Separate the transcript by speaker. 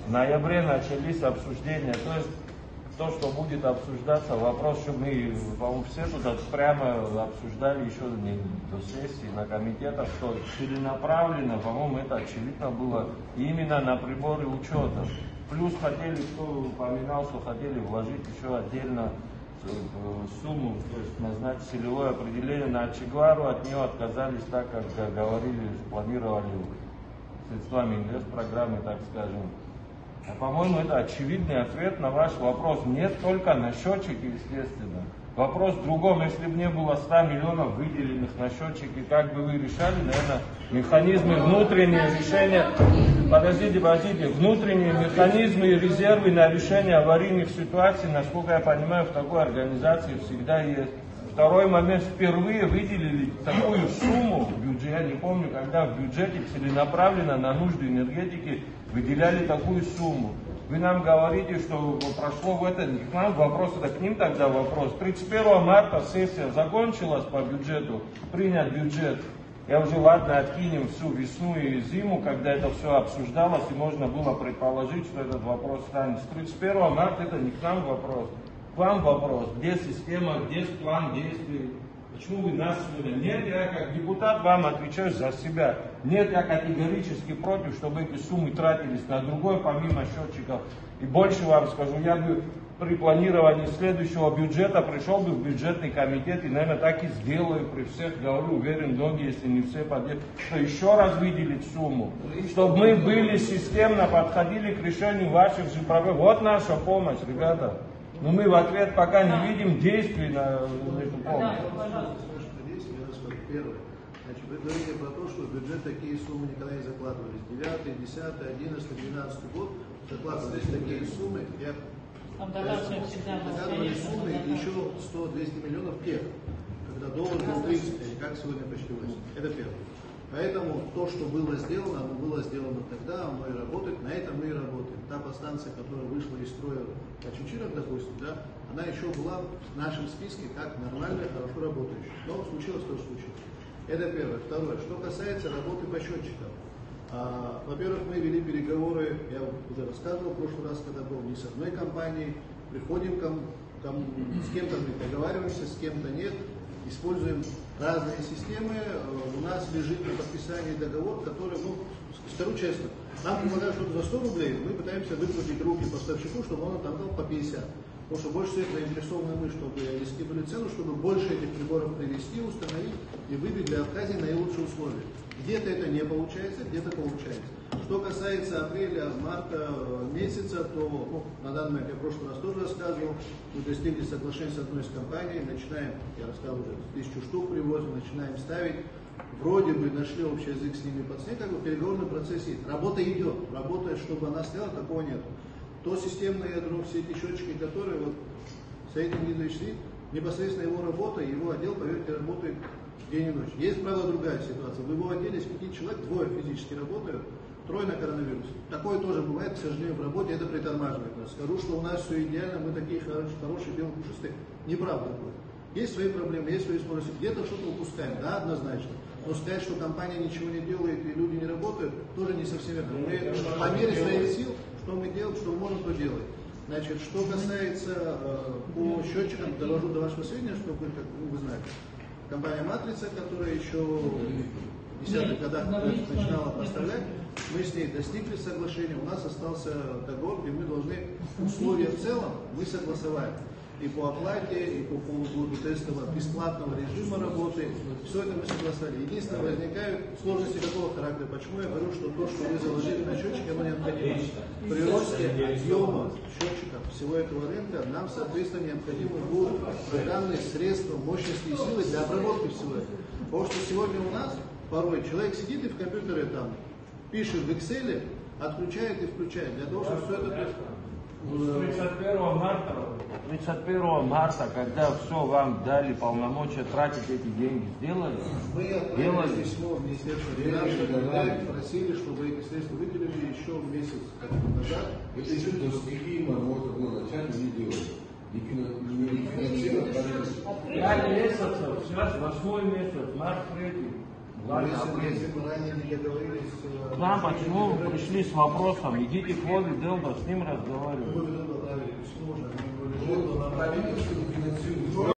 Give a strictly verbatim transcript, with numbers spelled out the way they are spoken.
Speaker 1: В ноябре начались обсуждения, то есть то, что будет обсуждаться, вопрос, что мы, по-моему, все тут прямо обсуждали еще не до сессии на комитетах, что целенаправленно, по-моему, это очевидно было именно на приборы учета. Плюс хотели, кто упоминал, что хотели вложить еще отдельно сумму, то есть назначить целевое определение на Чигвару, от нее отказались, так как говорили, планировали средствами инвестпрограммы, так скажем. А, по-моему, это очевидный ответ на ваш вопрос. Нет только на счетчике, естественно. Вопрос в другом. Если бы не было ста миллионов выделенных на счетчике, как бы вы решали, наверное, механизмы, внутренние решения, подождите, подождите, внутренние механизмы и резервы на решение аварийных ситуаций, насколько я понимаю, в такой организации всегда есть. Второй момент, впервые выделили такую сумму в бюджете, я не помню, когда в бюджете целенаправленно на нужды энергетики выделяли такую сумму. Вы нам говорите, что прошло в это, не к нам вопрос, это к ним тогда вопрос. тридцать первого марта сессия закончилась по бюджету, принят бюджет. Я уже, ладно, откинем всю весну и зиму, когда это все обсуждалось, и можно было предположить, что этот вопрос станет. С тридцать первого марта это не к нам вопрос. К вам вопрос, где система, где план действий, почему вы нас сюда? Нет, я как депутат вам отвечаю за себя. Нет, я категорически против, чтобы эти суммы тратились на другое, помимо счетчиков. И больше вам скажу, я бы при планировании следующего бюджета пришел бы в бюджетный комитет и, наверное, так и сделаю при всех, говорю, уверен, многие, если не все поддержат, что еще раз выделить сумму, чтобы мы были системно, подходили к решению ваших же проблем. Вот наша помощь, ребята. Но мы в ответ пока не видим действий на эту помощь.
Speaker 2: Первое. Значит, вы говорите про то, что в бюджет такие суммы никогда не закладывались. девятый, десятый, одиннадцатый, двенадцатый год закладывались такие суммы. Я закладывали суммы еще сто-двести миллионов тех, когда доллар был тридцать, и как сегодня почти восемь. Это первое. Поэтому то, что было сделано, оно было сделано тогда, оно и работает, на этом мы и работаем. Та подстанция, которая вышла из строя по Чучирам, допустим, да, она еще была в нашем списке как нормальная, хорошо работающая. Но случилось то, что случилось. Это первое. Второе. Что касается работы по счетчикам. А, во-первых, мы вели переговоры, я уже рассказывал в прошлый раз, когда был, не с одной компанией, приходим к кому, кому, с кем-то мы договариваемся, с кем-то нет. Используем разные системы, у нас лежит на подписании договор, который, ну, скажу честно, нам предлагают что-то за сто рублей, мы пытаемся выкрутить руки поставщику, чтобы он там дал по пятьдесят. Потому что больше всех заинтересованы мы, чтобы скинули цену, чтобы больше этих приборов привезти, установить и выбить для Абхазии наилучшие условия. Где-то это не получается, где-то получается. Что касается апреля, марта месяца, то ну, на данный момент, я в прошлый раз тоже рассказывал, мы достигли соглашения с одной из компаний, начинаем, я рассказывал уже, тысячу штук привозим, начинаем ставить. Вроде бы нашли общий язык с ними под снег, как бы переговорный процесс есть. Работа идет, работа, чтобы она стояла, такого нет. То системное ядро, все эти счетчики, которые вот с этим не зашли, непосредственно его работа, его отдел, поверьте, работает день и ночь. Есть, правда, другая ситуация. В его отделе из пяти человек двое физически работают, трое на коронавирусе. Такое тоже бывает, к сожалению, в работе, это притормаживает нас. Скажу, что у нас все идеально, мы такие хорошие, хорошие белопушистые. Неправда будет. Есть свои проблемы, есть свои сложности, где-то что-то упускаем, да, однозначно. Но сказать, что компания ничего не делает и люди не работают, тоже не совсем верно. Мы по мере своих сил, что мы делаем, что мы можем, то делаем. Значит, что касается э, по счетчикам, довожу до вашего сведения, чтобы вы, как вы знаете, компания Матрица, которая еще в десятых годах начинала поставлять, мы с ней достигли соглашения, у нас остался договор, где мы должны условия в целом мы согласовали. И по оплате, и по поводу тестового бесплатного режима работы, все это мы согласовали. Единственное, возникают сложности какого характера. Почему я говорю, что то, что вы заложили на счетчик, оно необходимо. При росте объема счетчиков всего этого рынка нам, соответственно, необходимы будут программные средства, мощности и силы для обработки всего этого. Потому что сегодня у нас порой человек сидит и в компьютере там пишет в Excel, отключает и включает. Для того, чтобы все это...
Speaker 1: тридцать первого марта, тридцать первого марта, когда все вам дали полномочия тратить эти деньги, сделали?
Speaker 2: Мы отправили письмо в Министерство финансов, просили, чтобы эти средства выделили еще месяц назад.
Speaker 3: Это еще до стихии можно было начать не делать. Не финансировать.
Speaker 1: Пять месяцев, сейчас восьмой месяц, март третий.
Speaker 2: Но если, если мы ранее не договорились...
Speaker 1: К нам почему вы пришли с вопросом? Идите к Вове Делдо, с ним разговаривайте.
Speaker 2: Вы направили письмо, уже, они говорили,
Speaker 3: Вот правительство финансирует.